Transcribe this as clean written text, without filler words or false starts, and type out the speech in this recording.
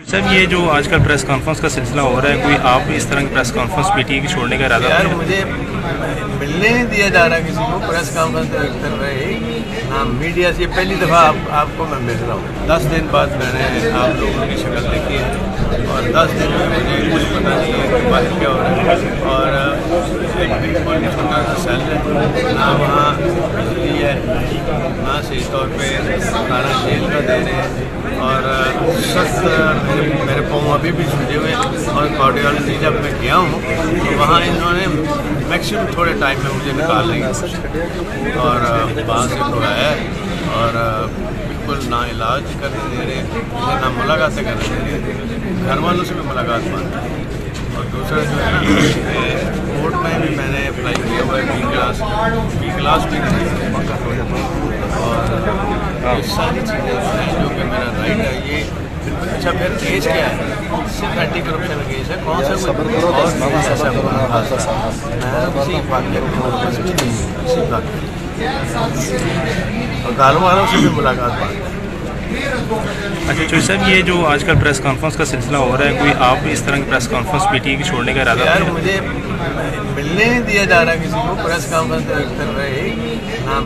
Sir ये जो आजकल प्रेस कॉन्फ्रेंस का सिलसिला हो रहा है, कोई आप इस तरह की प्रेस कॉन्फ्रेंस पीटीए की छोड़ने का इरादा? यार मुझे मिलने नहीं दिया जा रहा किसी को। प्रेस कॉन्फ्रेंस कर रहे ना मीडिया से। पहली दफ़ा आपको मैं मिल रहा हूँ। 10 दिन बाद मैंने आप लोगों की शक्ल देखी है और 10 दिन में मुझे कुछ पता नहीं है कि बाहर क्या हो रहा है। और एक बिल्कुल ही छोटा सा सेल है, ना वहाँ बिजली है, ना सही तौर पर खाना जेल का दे रहे हैं और सख्त मेरे पाँव अभी भी छूटे हुए। और कार्डियोलॉजी जब मैं गया हूँ तो वहाँ इन्होंने मैक्सिमम थोड़े टाइम में मुझे निकाल ली और वहाँ से छुड़ाया और बिल्कुल ना इलाज करने दे रहे, मुझे ना मुलाकातें करने दे रहे, घर वालों से भी मुलाकात बंद। और दूसरा जो है कोर्ट में भी मैंने अप्लाई किया हुआ है बी क्लास भी और ये सारी चीज़ें हैं जो कि मेरा राइट है। ये अच्छा फिर केस क्या है? सिर्फ एंटी करप्शन केस है। कौन सा और गालों वालों से भी मुलाकात बात। अच्छा चौधरी साहब, ये जो आजकल प्रेस कॉन्फ्रेंस का सिलसिला हो रहा है, कोई आप इस तरह की प्रेस कॉन्फ्रेंस पीटीए की छोड़ने का इरादा? यार मुझे मिलने नहीं दिया जा रहा किसी को। प्रेस कॉन्फ्रेंस कर रहे ना